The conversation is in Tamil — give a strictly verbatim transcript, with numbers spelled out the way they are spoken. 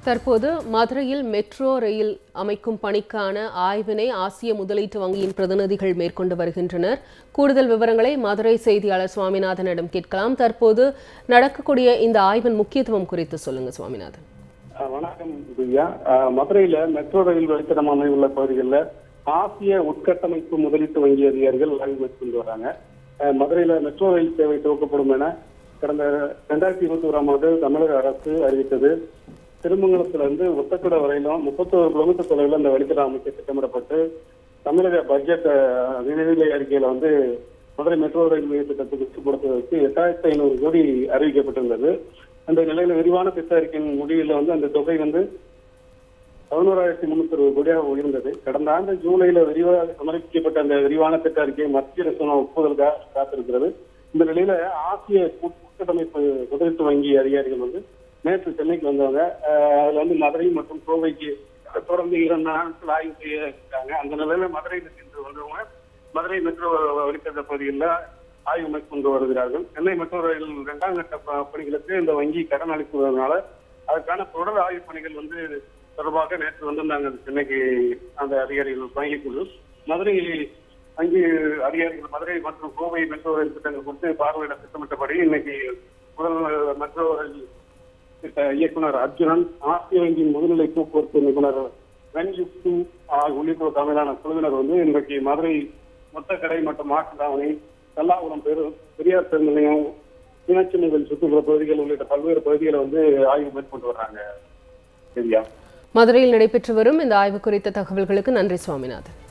தற்போது மதுரையில் மெட்ரோ ரயில் அமைக்கும் பணிக்கான ஆய்வினை ஆசிய முதலீட்டு வங்கியின் பிரதிநிதிகள் மேற்கொண்டு வருகின்றனர். கூடுதல் விவரங்களை மதுரை செய்தியாளர் சுவாமிநாதனிடம் கேட்கலாம். தற்போது நடக்கக்கூடிய இந்த ஆய்வின் முக்கியத்துவம் குறித்து சொல்லுங்க சுவாமிநாதன். வணக்கம் திவ்யா. மதுரையில மெட்ரோ ரயில் வழித்தடம் அமைவுள்ள பகுதிகளில் ஆசிய உட்கட்டமைப்பு முதலீட்டு வங்கி அதிகாரிகள் ஆய்வு மேற்கொண்டு வராங்க. மதுரையில மெட்ரோ ரயில் சேவை துவக்கப்படும் என கடந்த இரண்டாயிரத்தி இருபத்தி ஓராம் ஆண்டு தமிழக அரசு அறிவித்தது. திருமங்கலத்திலிருந்து ஒத்தக்குட வரையிலும் முப்பத்தோரு கிலோமீட்டர் தொலைவில் அந்த வழித்தடம் அமைக்க திட்டமிடப்பட்டு தமிழக பட்ஜெட் நிதிநிலை அறிக்கையில வந்து மதுரை மெட்ரோ ரயில் மைய திட்டத்துக்கு உட்படுத்துவதற்கு எட்டாயிரத்தி ஐநூறு கோடி அறிவிக்கப்பட்டிருந்தது. அந்த நிலையில விரிவான திட்ட அறிக்கையின் முடிவில் வந்து அந்த தொகை வந்து பதினோராயிரத்தி முன்னூத்தி அறுபது கோடியாக உயர்ந்தது. கடந்த ஆண்டு ஜூலையில விரிவாக சமர்ப்பிக்கப்பட்ட அந்த விரிவான திட்ட அறிக்கையை மத்திய அரசு ஒப்புதலுக்காக காத்திருக்கிறது. இந்த நிலையில ஆசிய உட்கட்டமைப்பு முதலீட்டு வங்கி அதிகாரிகள் வந்து நேற்று சென்னைக்கு வந்தவங்க. அதுல வந்து மதுரை மற்றும் கோவைக்கு தொடர்ந்து இரண்டு நாட்கள் ஆய்வு செய்ய இருக்காங்க. அந்த நிலையில மதுரையில் சென்று வந்தவங்க மதுரை மெட்ரோ வழித்தட பகுதியில் ஆய்வு மேற்கொண்டு வருகிறார்கள். சென்னை மெட்ரோ ரயில் இரண்டாம் கட்ட பணிகளுக்கு இந்த வங்கி கடன் அளிப்பதனால அதற்கான தொடர் ஆய்வு பணிகள் வந்து தொடர்பாக நேற்று வந்திருந்தாங்க சென்னைக்கு அந்த அதிகாரிகள் வங்கிக்குழு. மதுரை வங்கி அதிகாரிகள் மதுரை மற்றும் கோவை மெட்ரோ ரயில் திட்டங்கள் குறித்து பார்வையிட திட்டமிட்டபடி இன்னைக்கு முதல் மெட்ரோ ரயில் திட்ட இயக்குனர் அர்ஜுனன், ஆசிய வங்கியின் முதுநிலை போக்குவரத்து நிபுணர் வென்யுக்து உள்ளிட்டோர் தலைமையிலான குழுவினர் வந்து இன்றைக்கு மதுரை மொத்தக்கடை மற்றும் மாட்டுத்தாவணி, கல்லாபுரம் பெரு பெரியார் பேருந்து நிலையம், மீனாட்சிநகர் சுற்றுப்புற பகுதிகள் உள்ளிட்ட பல்வேறு பகுதிகளை வந்து ஆய்வு மேற்கொண்டு வர்றாங்க. மதுரையில் நடைபெற்று வரும் இந்த ஆய்வு குறித்த தகவல்களுக்கு நன்றி சுவாமிநாதன்.